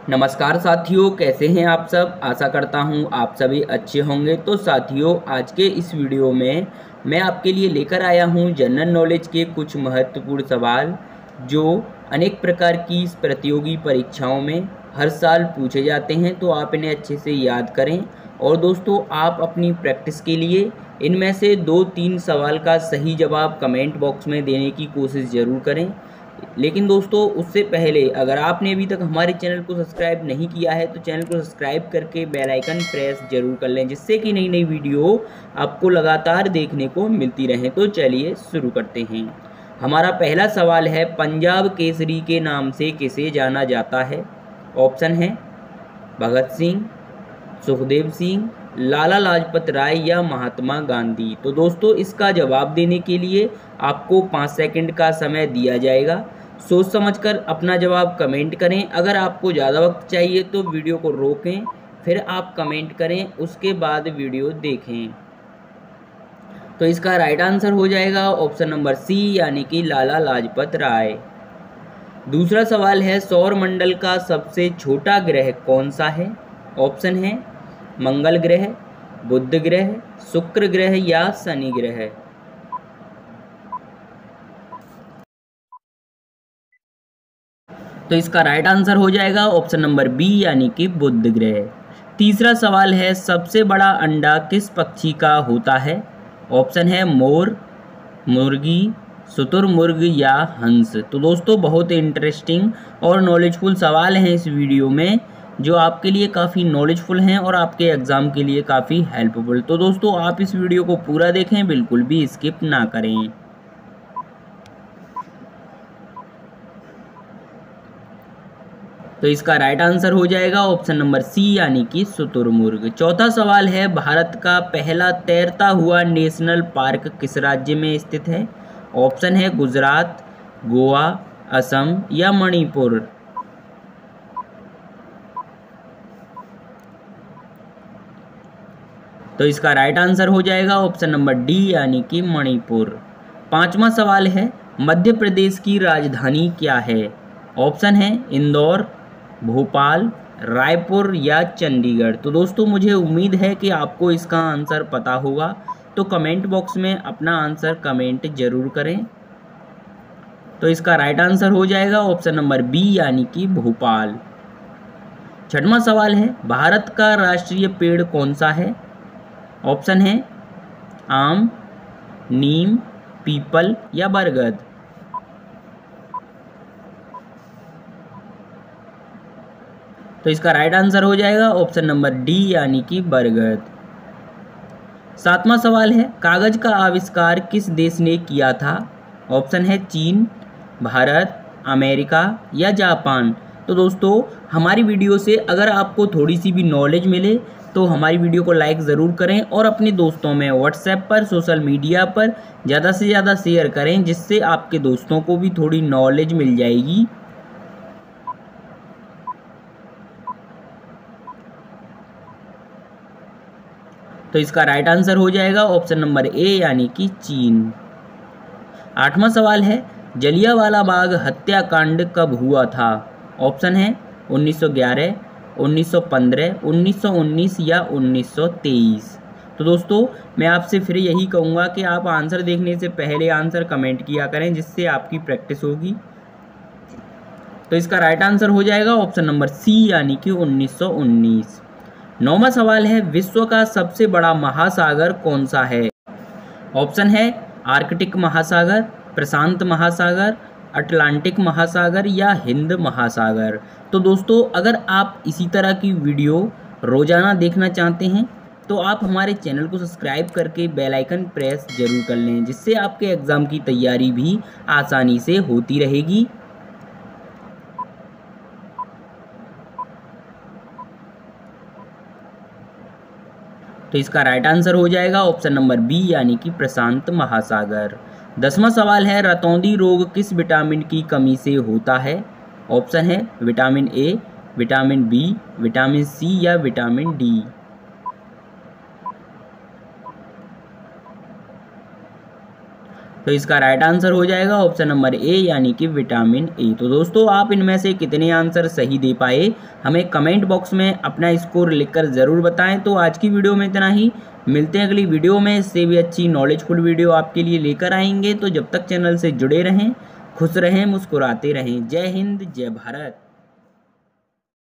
नमस्कार साथियों, कैसे हैं आप सब। आशा करता हूं आप सभी अच्छे होंगे। तो साथियों, आज के इस वीडियो में मैं आपके लिए लेकर आया हूं जनरल नॉलेज के कुछ महत्वपूर्ण सवाल जो अनेक प्रकार की प्रतियोगी परीक्षाओं में हर साल पूछे जाते हैं। तो आप इन्हें अच्छे से याद करें और दोस्तों, आप अपनी प्रैक्टिस के लिए इनमें से 2-3 सवाल का सही जवाब कमेंट बॉक्स में देने की कोशिश ज़रूर करें। लेकिन दोस्तों, उससे पहले अगर आपने अभी तक हमारे चैनल को सब्सक्राइब नहीं किया है तो चैनल को सब्सक्राइब करके बेल आइकन प्रेस जरूर कर लें, जिससे कि नई नई वीडियो आपको लगातार देखने को मिलती रहे। तो चलिए शुरू करते हैं। हमारा पहला सवाल है, पंजाब केसरी के नाम से किसे जाना जाता है। ऑप्शन है भगत सिंह, सुखदेव सिंह, लाला लाजपत राय या महात्मा गांधी। तो दोस्तों, इसका जवाब देने के लिए आपको 5 सेकंड का समय दिया जाएगा। सोच समझकर अपना जवाब कमेंट करें। अगर आपको ज़्यादा वक्त चाहिए तो वीडियो को रोकें, फिर आप कमेंट करें, उसके बाद वीडियो देखें। तो इसका राइट आंसर हो जाएगा ऑप्शन नंबर सी, यानी कि लाला लाजपत राय। दूसरा सवाल है, सौर मंडल का सबसे छोटा ग्रह कौन सा है। ऑप्शन है मंगल ग्रह, बुध ग्रह, शुक्र ग्रह या शनि ग्रह। तो इसका राइट आंसर हो जाएगा ऑप्शन नंबर बी, यानी कि बुध ग्रह। तीसरा सवाल है, सबसे बड़ा अंडा किस पक्षी का होता है। ऑप्शन है मोर, मुर्गी, शुतुरमुर्ग या हंस। तो दोस्तों, बहुत इंटरेस्टिंग और नॉलेजफुल सवाल हैं इस वीडियो में, जो आपके लिए काफ़ी नॉलेजफुल हैं और आपके एग्ज़ाम के लिए काफ़ी हेल्पफुल। तो दोस्तों, आप इस वीडियो को पूरा देखें, बिल्कुल भी स्किप ना करें। तो इसका राइट आंसर हो जाएगा ऑप्शन नंबर सी, यानी कि शुतुरमुर्ग। चौथा सवाल है, भारत का पहला तैरता हुआ नेशनल पार्क किस राज्य में स्थित है। ऑप्शन है गुजरात, गोवा, असम या मणिपुर। तो इसका राइट आंसर हो जाएगा ऑप्शन नंबर डी, यानी कि मणिपुर। पांचवा सवाल है, मध्य प्रदेश की राजधानी क्या है। ऑप्शन है इंदौर, भोपाल, रायपुर या चंडीगढ़। तो दोस्तों, मुझे उम्मीद है कि आपको इसका आंसर पता होगा, तो कमेंट बॉक्स में अपना आंसर कमेंट जरूर करें। तो इसका राइट आंसर हो जाएगा ऑप्शन नंबर बी, यानी कि भोपाल। छठवां सवाल है, भारत का राष्ट्रीय पेड़ कौन सा है। ऑप्शन है आम, नीम, पीपल या बरगद। तो इसका राइट आंसर हो जाएगा ऑप्शन नंबर डी, यानी कि बरगद। सातवां सवाल है, कागज का आविष्कार किस देश ने किया था। ऑप्शन है चीन, भारत, अमेरिका या जापान। तो दोस्तों, हमारी वीडियो से अगर आपको थोड़ी सी भी नॉलेज मिले तो हमारी वीडियो को लाइक ज़रूर करें और अपने दोस्तों में व्हाट्सएप पर, सोशल मीडिया पर ज़्यादा से ज़्यादा शेयर करें, जिससे आपके दोस्तों को भी थोड़ी नॉलेज मिल जाएगी। तो इसका राइट आंसर हो जाएगा ऑप्शन नंबर ए, यानी कि चीन। आठवां सवाल है, जलियांवाला बाग हत्याकांड कब हुआ था। ऑप्शन है 1911, 1915, 1919 या 1923। तो दोस्तों, मैं आपसे फिर यही कहूँगा कि आप आंसर देखने से पहले आंसर कमेंट किया करें, जिससे आपकी प्रैक्टिस होगी। तो इसका राइट आंसर हो जाएगा ऑप्शन नंबर सी, यानी कि 1919। नौवां सवाल है, विश्व का सबसे बड़ा महासागर कौन सा है। ऑप्शन है आर्कटिक महासागर, प्रशांत महासागर, अटलांटिक महासागर या हिंद महासागर। तो दोस्तों, अगर आप इसी तरह की वीडियो रोजाना देखना चाहते हैं तो आप हमारे चैनल को सब्सक्राइब करके बेल आइकन प्रेस जरूर कर लें, जिससे आपके एग्ज़ाम की तैयारी भी आसानी से होती रहेगी। तो इसका राइट आंसर हो जाएगा ऑप्शन नंबर बी, यानी कि प्रशांत महासागर। 10वां सवाल है, रतौंधी रोग किस विटामिन की कमी से होता है। ऑप्शन है vitamin A, vitamin B, vitamin C या विटामिन डी। तो तो इसका राइट आंसर हो जाएगा ऑप्शन नंबर ए यानी कि विटामिन ए। तो दोस्तों आप इनमें से कितने आंसर सही दे पाए हमें कमेंट बॉक्स में अपना स्कोर लिखकर ज़रूर बताएं। तो आज की वीडियो में इतना ही, मिलते हैं अगली वीडियो में, इससे भी अच्छी नॉलेजफुल वीडियो आपके लिए लेकर आएंगे। तो जब तक चैनल से जुड़े रहें, खुश रहें, मुस्कुराते रहें। जय हिंद, जय भारत।